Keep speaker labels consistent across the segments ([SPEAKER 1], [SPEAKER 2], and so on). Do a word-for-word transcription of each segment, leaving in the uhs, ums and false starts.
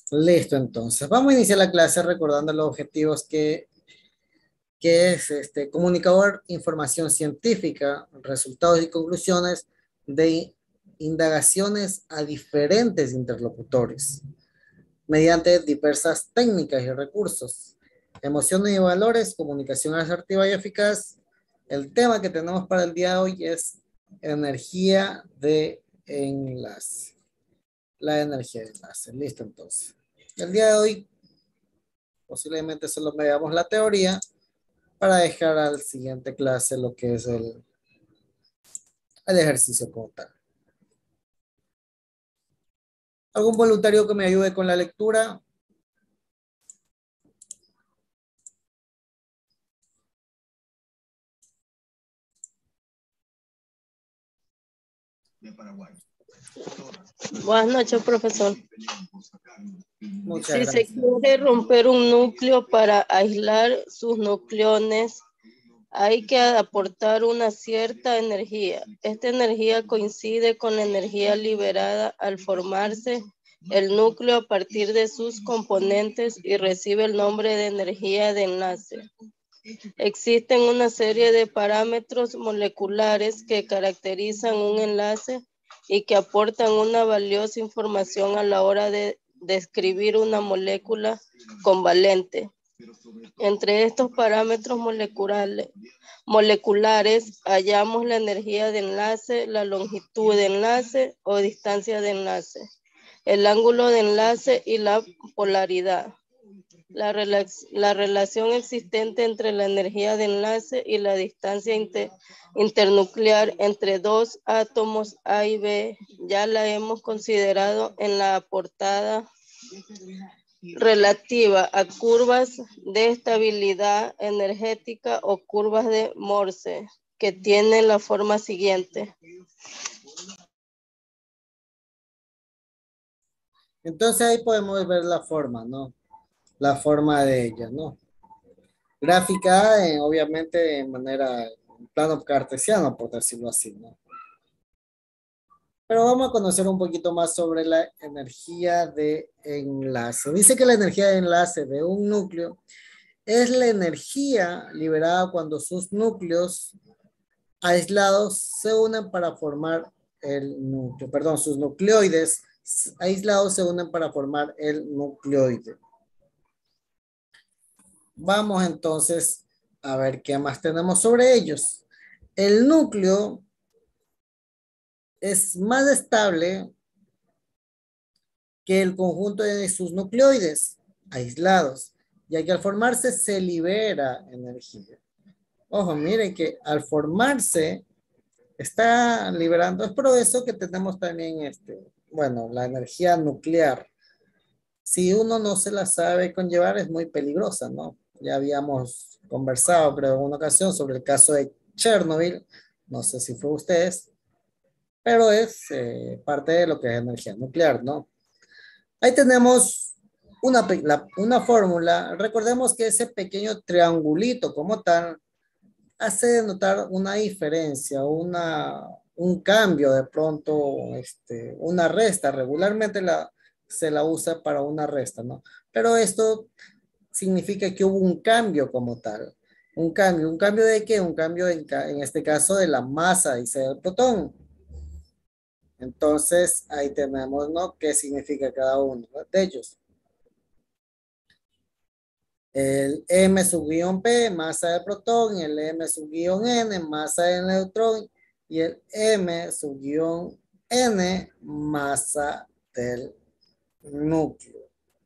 [SPEAKER 1] Listo, entonces. Vamos a iniciar la clase recordando los objetivos que, que es este comunicador, información científica, resultados y conclusiones de indagaciones a diferentes interlocutores mediante diversas técnicas y recursos. Emociones y valores, comunicación asertiva y eficaz. El tema que tenemos para el día de hoy es energía de enlace. La energía de enlace. Listo, entonces. El día de hoy posiblemente solo veamos la teoría para dejar al siguiente clase lo que es el, el ejercicio como tal. ¿Algún voluntario que me ayude con la lectura?
[SPEAKER 2] Buenas noches, profesor.
[SPEAKER 1] Muchas
[SPEAKER 2] Si se
[SPEAKER 1] gracias.
[SPEAKER 2] quiere romper un núcleo para aislar sus nucleones, hay que aportar una cierta energía. Esta energía coincide con la energía liberada al formarse el núcleo a partir de sus componentes y recibe el nombre de energía de enlace. Existen una serie de parámetros moleculares que caracterizan un enlace y que aportan una valiosa información a la hora de describir una molécula convalente. Entre estos parámetros moleculares, moleculares hallamos la energía de enlace, la longitud de enlace o distancia de enlace, el ángulo de enlace y la polaridad. La, rela la relación existente entre la energía de enlace y la distancia inter internuclear entre dos átomos A y B ya la hemos considerado en la portada relativa a curvas de estabilidad energética o curvas de Morse, que tienen la forma siguiente.
[SPEAKER 1] Entonces ahí podemos ver la forma, ¿no? La forma de ella, ¿no? Gráfica, eh, obviamente, de manera, en plano cartesiano, por decirlo así, ¿no? Pero vamos a conocer un poquito más sobre la energía de enlace. Dice que la energía de enlace de un núcleo es la energía liberada cuando sus núcleos aislados se unen para formar el núcleo, perdón, sus nucleoides aislados se unen para formar el nucleoide. Vamos entonces a ver qué más tenemos sobre ellos. El núcleo es más estable que el conjunto de sus nucleoides aislados, ya que al formarse se libera energía. Ojo, miren que al formarse está liberando, es por eso que tenemos también este, bueno, la energía nuclear. Si uno no se la sabe conllevar es muy peligrosa, ¿no? Ya habíamos conversado, creo, en una ocasión sobre el caso de Chernobyl, no sé si fue ustedes, pero es eh, parte de lo que es energía nuclear, ¿no? Ahí tenemos una, la, una fórmula. Recordemos que ese pequeño triangulito como tal hace denotar una diferencia, una, un cambio de pronto, este, una resta. Regularmente la, se la usa para una resta, ¿no? Pero esto significa que hubo un cambio como tal. Un cambio, ¿un cambio de qué? Un cambio en, en este caso de la masa, dice el protón. Entonces, ahí tenemos, ¿no? ¿Qué significa cada uno de ellos? El M subguión P, masa del protón, el M subguión N, masa del neutrón, y el M subguión N, masa del núcleo.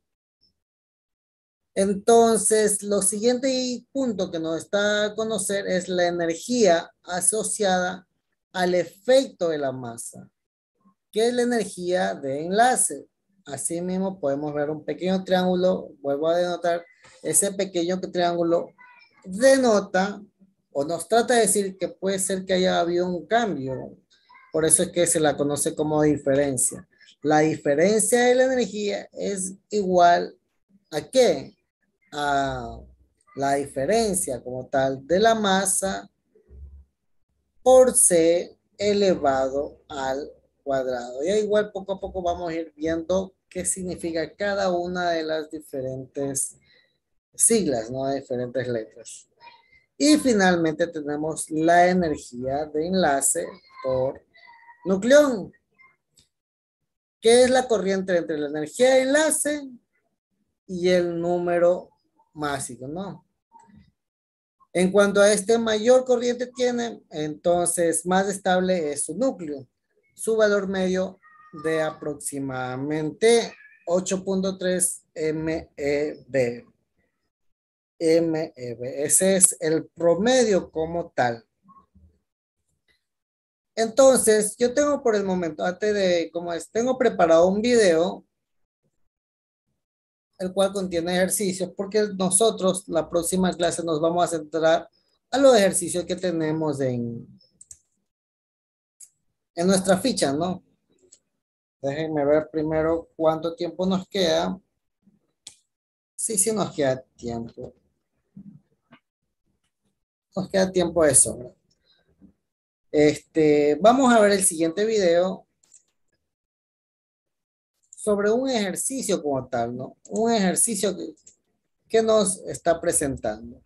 [SPEAKER 1] Entonces, lo siguiente punto que nos está a conocer es la energía asociada al efecto de la masa, que es la energía de enlace. Asimismo, podemos ver un pequeño triángulo, vuelvo a denotar, ese pequeño triángulo denota o nos trata de decir que puede ser que haya habido un cambio. Por eso es que se la conoce como diferencia. La diferencia de la energía es igual a ¿qué? A la diferencia como tal de la masa por C elevado al cuadrado. Y igual poco a poco vamos a ir viendo qué significa cada una de las diferentes siglas, ¿no? De diferentes letras. Y finalmente tenemos la energía de enlace por nucleón, que es la corriente entre la energía de enlace y el número másico, ¿no? En cuanto a este mayor corriente tiene, entonces más estable es su núcleo. Su valor medio de aproximadamente ocho punto tres MeV. MeV. Ese es el promedio como tal. Entonces, yo tengo por el momento, antes de, como es, tengo preparado un video, el cual contiene ejercicios, porque nosotros la próxima clase nos vamos a centrar a los ejercicios que tenemos en, en nuestra ficha, ¿no? Déjenme ver primero cuánto tiempo nos queda. Sí, sí nos queda tiempo. Nos queda tiempo de sobra. Este, vamos a ver el siguiente video sobre un ejercicio como tal, ¿no? Un ejercicio que, que nos está presentando.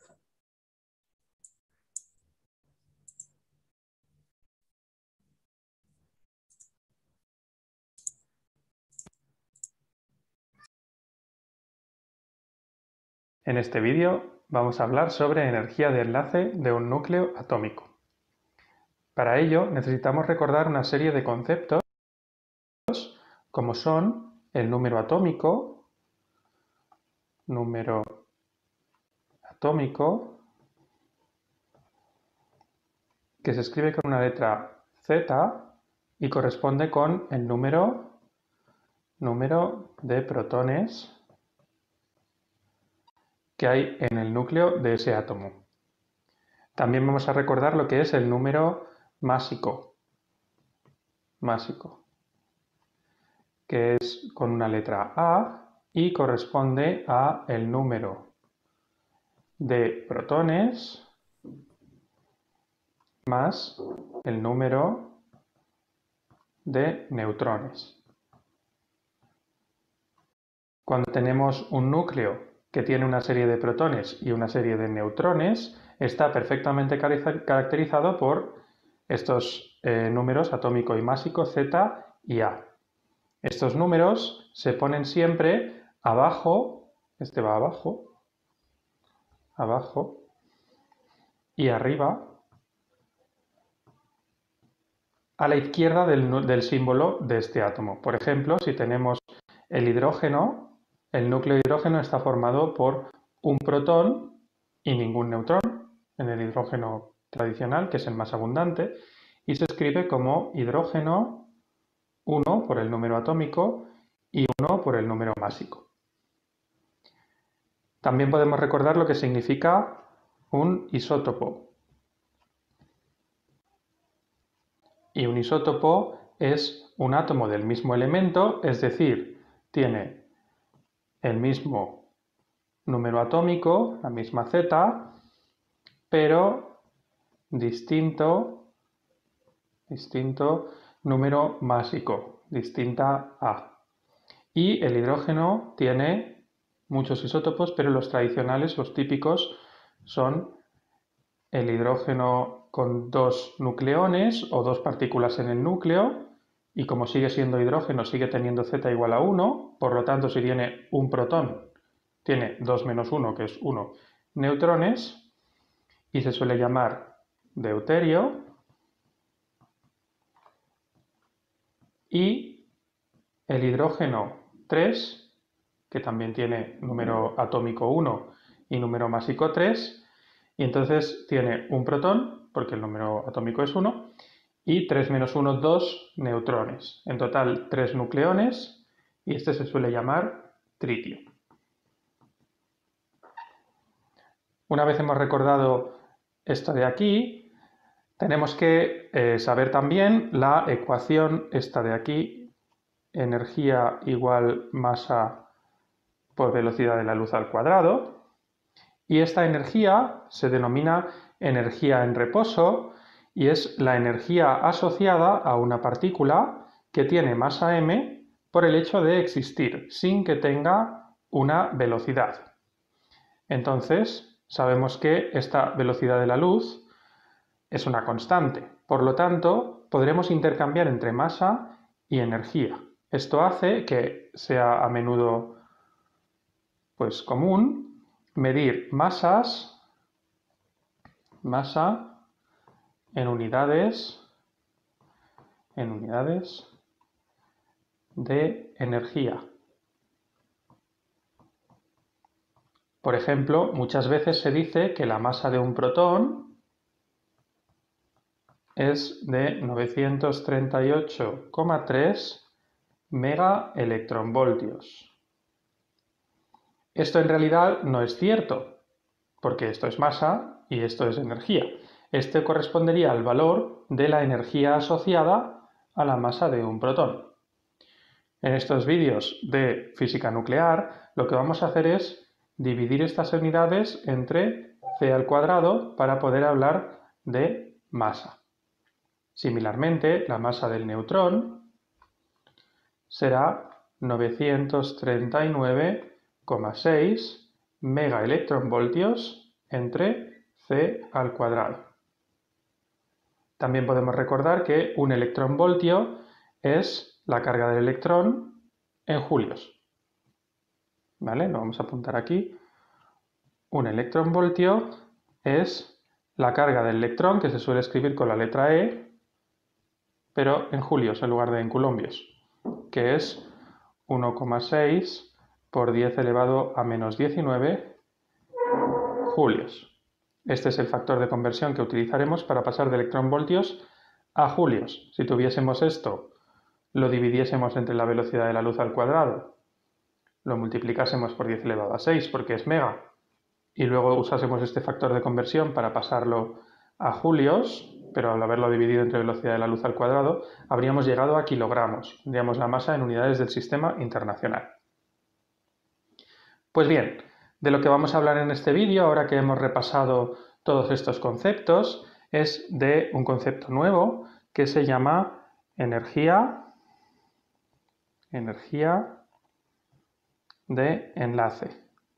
[SPEAKER 3] En este vídeo vamos a hablar sobre energía de enlace de un núcleo atómico. Para ello necesitamos recordar una serie de conceptos como son el número atómico, número atómico, que se escribe con una letra Z y corresponde con el número, número de protones que hay en el núcleo de ese átomo. También vamos a recordar lo que es el número másico, másico, que es con una letra A y corresponde a el número de protones más el número de neutrones. Cuando tenemos un núcleo que tiene una serie de protones y una serie de neutrones, está perfectamente caracterizado por estos eh, números atómico y másico Z y A. Estos números se ponen siempre abajo, este va abajo, abajo y arriba, a la izquierda del, del símbolo de este átomo. Por ejemplo, si tenemos el hidrógeno, el núcleo de hidrógeno está formado por un protón y ningún neutrón, en el hidrógeno tradicional, que es el más abundante, y se escribe como hidrógeno uno por el número atómico y uno por el número másico. También podemos recordar lo que significa un isótopo. Y un isótopo es un átomo del mismo elemento, es decir, tiene el mismo número atómico, la misma Z, pero distinto, distinto número másico, distinta A. Y el hidrógeno tiene muchos isótopos, pero los tradicionales, los típicos, son el hidrógeno con dos nucleones o dos partículas en el núcleo, y como sigue siendo hidrógeno, sigue teniendo Z igual a uno, por lo tanto, si tiene un protón, tiene dos menos uno, que es uno, neutrones, y se suele llamar deuterio. Y el hidrógeno tres, que también tiene número atómico uno y número másico tres, y entonces tiene un protón, porque el número atómico es uno, y tres menos uno, dos neutrones. En total, tres nucleones, y este se suele llamar tritio. Una vez hemos recordado esto de aquí, tenemos que eh, saber también la ecuación esta de aquí, energía igual masa por velocidad de la luz al cuadrado. Y esta energía se denomina energía en reposo y es la energía asociada a una partícula que tiene masa m por el hecho de existir, sin que tenga una velocidad. Entonces, sabemos que esta velocidad de la luz es una constante. Por lo tanto, podremos intercambiar entre masa y energía. Esto hace que sea a menudo pues, común medir masas, masa en unidades, en unidades de energía. Por ejemplo, muchas veces se dice que la masa de un protón es de novecientos treinta y ocho coma tres megaelectronvoltios. Esto en realidad no es cierto, porque esto es masa y esto es energía. Este correspondería al valor de la energía asociada a la masa de un protón. En estos vídeos de física nuclear, lo que vamos a hacer es dividir estas unidades entre c al cuadrado para poder hablar de masa. Similarmente, la masa del neutrón será novecientos treinta y nueve coma seis megaelectronvoltios entre c al cuadrado. También podemos recordar que un electronvoltio es la carga del electrón en julios. ¿Vale? Lo vamos a apuntar aquí. Un electronvoltio es la carga del electrón, que se suele escribir con la letra E, pero en julios en lugar de en coulombios, que es uno coma seis por diez elevado a menos diecinueve julios. Este es el factor de conversión que utilizaremos para pasar de electronvoltios a julios. Si tuviésemos esto, lo dividiésemos entre la velocidad de la luz al cuadrado, lo multiplicásemos por diez elevado a seis porque es mega, y luego usásemos este factor de conversión para pasarlo a julios, pero al haberlo dividido entre velocidad de la luz al cuadrado, habríamos llegado a kilogramos, tendríamos la masa en unidades del sistema internacional. Pues bien, de lo que vamos a hablar en este vídeo, ahora que hemos repasado todos estos conceptos, es de un concepto nuevo que se llama energía, energía de enlace.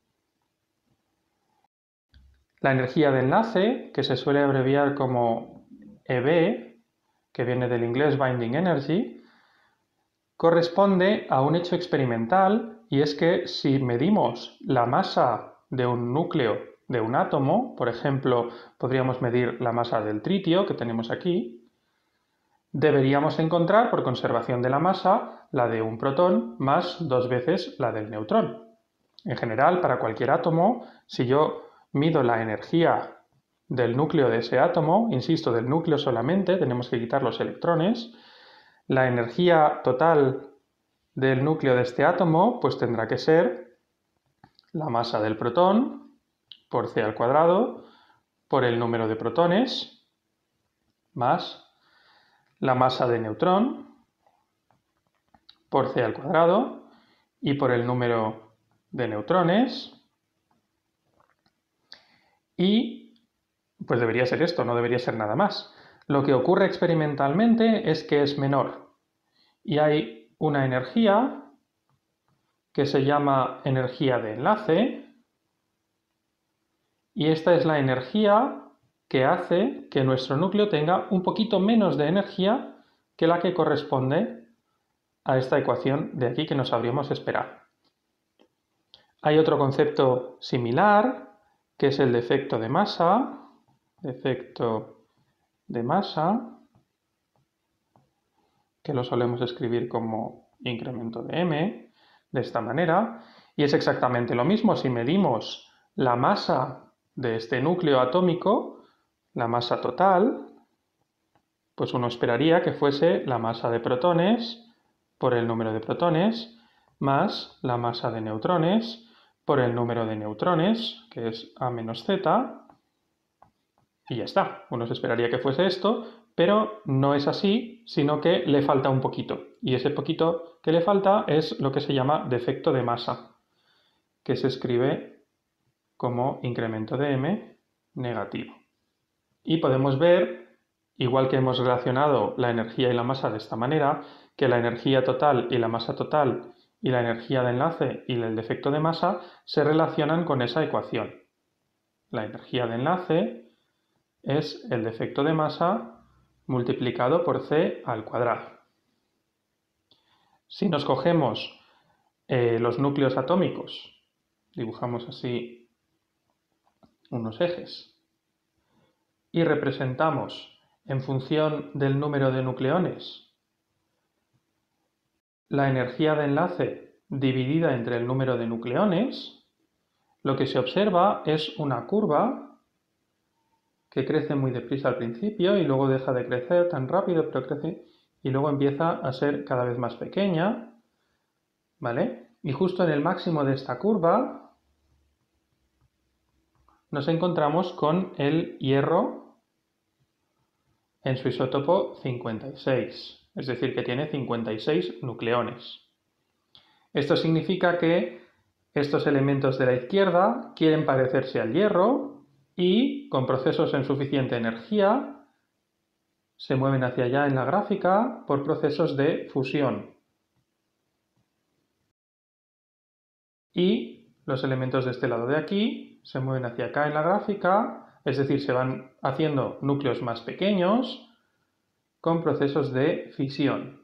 [SPEAKER 3] La energía de enlace, que se suele abreviar como E B, que viene del inglés Binding Energy, corresponde a un hecho experimental, y es que si medimos la masa de un núcleo de un átomo, por ejemplo, podríamos medir la masa del tritio que tenemos aquí, deberíamos encontrar, por conservación de la masa, la de un protón más dos veces la del neutrón. En general, para cualquier átomo, si yo mido la energía del núcleo de ese átomo, insisto, del núcleo solamente, tenemos que quitar los electrones, la energía total del núcleo de este átomo pues tendrá que ser la masa del protón por c al cuadrado por el número de protones más la masa de neutrón por c al cuadrado y por el número de neutrones. Y pues debería ser esto, no debería ser nada más. Lo que ocurre experimentalmente es que es menor y hay una energía que se llama energía de enlace, y esta es la energía que hace que nuestro núcleo tenga un poquito menos de energía que la que corresponde a esta ecuación de aquí que nos habríamos esperado. Hay otro concepto similar, que es el de efecto de masa, efecto de masa, que lo solemos escribir como incremento de m, de esta manera, y es exactamente lo mismo. Si medimos la masa de este núcleo atómico, la masa total, pues uno esperaría que fuese la masa de protones por el número de protones más la masa de neutrones por el número de neutrones, que es A menos Z, y ya está. Uno se esperaría que fuese esto, pero no es así, sino que le falta un poquito. Y ese poquito que le falta es lo que se llama defecto de masa, que se escribe como incremento de m negativo. Y podemos ver, igual que hemos relacionado la energía y la masa de esta manera, que la energía total y la masa total y la energía de enlace y el defecto de masa se relacionan con esa ecuación. La energía de enlace es el defecto de masa multiplicado por C al cuadrado. Si nos cogemos eh, los núcleos atómicos, dibujamos así unos ejes, y representamos en función del número de nucleones la energía de enlace dividida entre el número de nucleones, lo que se observa es una curva que crece muy deprisa al principio y luego deja de crecer tan rápido, pero crece y luego empieza a ser cada vez más pequeña, ¿vale? Y justo en el máximo de esta curva nos encontramos con el hierro en su isótopo cincuenta y seis, es decir, que tiene cincuenta y seis nucleones. Esto significa que estos elementos de la izquierda quieren parecerse al hierro y, con procesos en suficiente energía, se mueven hacia allá en la gráfica por procesos de fusión. Y los elementos de este lado de aquí se mueven hacia acá en la gráfica, es decir, se van haciendo núcleos más pequeños con procesos de fisión.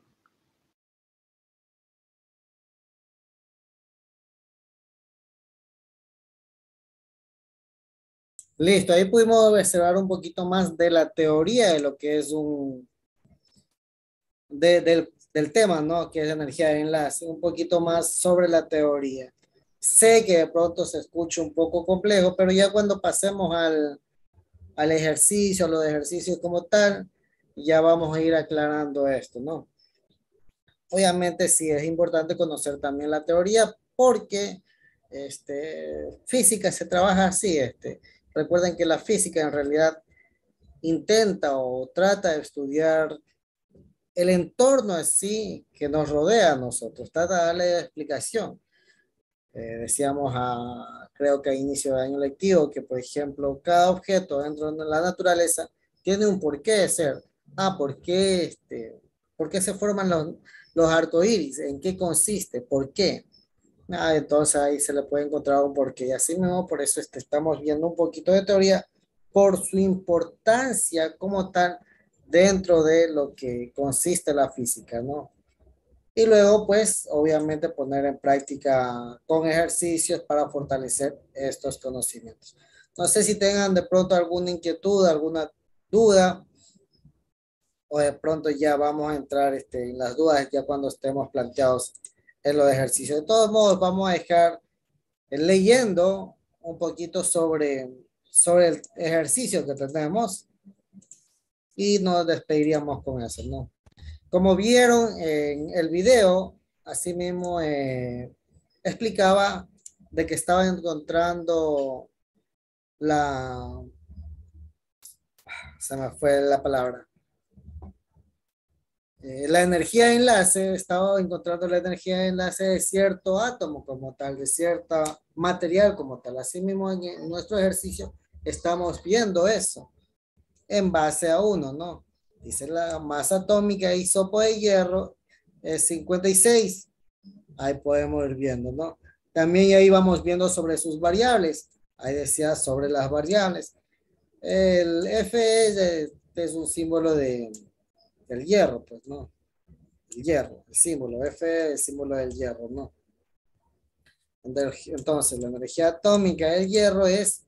[SPEAKER 1] Listo, ahí pudimos observar un poquito más de la teoría de lo que es un, de, del, del tema, ¿no? Que es energía de enlace, un poquito más sobre la teoría. Sé que de pronto se escucha un poco complejo, pero ya cuando pasemos al, al ejercicio, a los ejercicios como tal, ya vamos a ir aclarando esto, ¿no? Obviamente sí es importante conocer también la teoría porque este, física se trabaja así. Este. Recuerden que la física en realidad intenta o trata de estudiar el entorno así que nos rodea a nosotros, trata de darle explicación. Eh, decíamos a, creo que a inicio de año lectivo que, por ejemplo, cada objeto dentro de la naturaleza tiene un porqué de ser. Ah, ¿por qué, este, ¿por qué se forman los, los arcoíris? ¿En qué consiste? ¿Por qué? Ah, entonces ahí se le puede encontrar un porqué. Y así mismo, por eso este, estamos viendo un poquito de teoría por su importancia como tal dentro de lo que consiste la física, ¿no? Y luego, pues, obviamente poner en práctica con ejercicios para fortalecer estos conocimientos. No sé si tengan de pronto alguna inquietud, alguna duda, o de pronto ya vamos a entrar este, en las dudas ya cuando estemos planteados en los ejercicios. De todos modos, vamos a dejar eh, leyendo un poquito sobre, sobre el ejercicio que tenemos y nos despediríamos con eso, ¿no? Como vieron en el video, así mismo eh, explicaba de que estaba encontrando la, se me fue la palabra, eh, la energía de enlace, estaba encontrando la energía de enlace de cierto átomo como tal, de cierta material como tal. Así mismo en, en nuestro ejercicio estamos viendo eso en base a uno, ¿no? Dice la masa atómica de isopo de hierro es cincuenta y seis. Ahí podemos ir viendo, ¿no? También ahí vamos viendo sobre sus variables. Ahí decía sobre las variables. El F es, es un símbolo de, del hierro, pues, ¿no? El hierro, el símbolo. F es el símbolo del hierro, ¿no? Entonces, la energía atómica del hierro es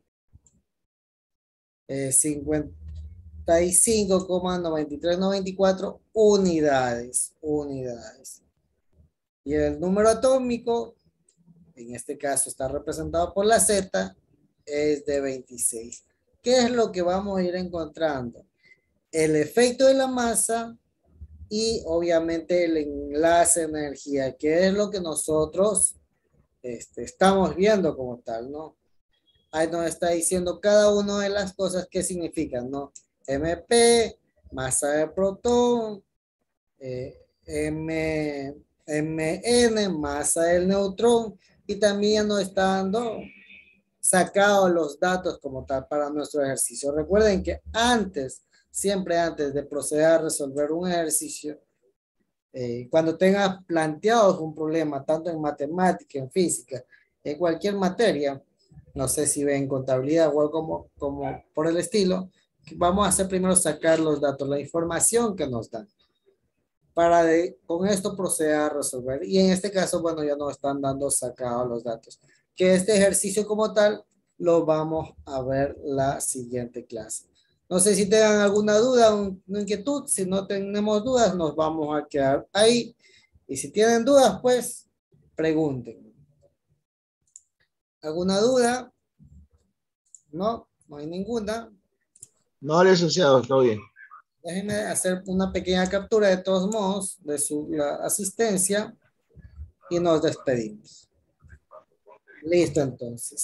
[SPEAKER 1] eh, cincuenta y cinco coma noventa y tres noventa y cuatro unidades. Unidades. Y el número atómico, en este caso está representado por la Z, es de veintiséis. ¿Qué es lo que vamos a ir encontrando? El efecto de la masa y obviamente el enlace de energía, que es lo que nosotros este, estamos viendo como tal, ¿no? Ahí nos está diciendo cada una de las cosas que significan, ¿no? M P, masa de protón, eh, M, M N, masa del neutrón, y también nos está dando sacado los datos como tal para nuestro ejercicio. Recuerden que antes, siempre antes de proceder a resolver un ejercicio, Eh, cuando tengas planteado un problema, tanto en matemática, en física, en cualquier materia, no sé si ven contabilidad o algo como, como por el estilo, vamos a hacer primero sacar los datos, la información que nos dan, para de, con esto proceder a resolver. Y en este caso, bueno, ya nos están dando sacados los datos. Que este ejercicio como tal lo vamos a ver la siguiente clase. No sé si tengan alguna duda, una inquietud. Si no tenemos dudas, nos vamos a quedar ahí. Y si tienen dudas, pues pregunten. ¿Alguna duda? No, no hay ninguna.
[SPEAKER 4] No, licenciado, todo bien.
[SPEAKER 1] Déjenme hacer una pequeña captura de todos modos de su la asistencia y nos despedimos. Listo, entonces.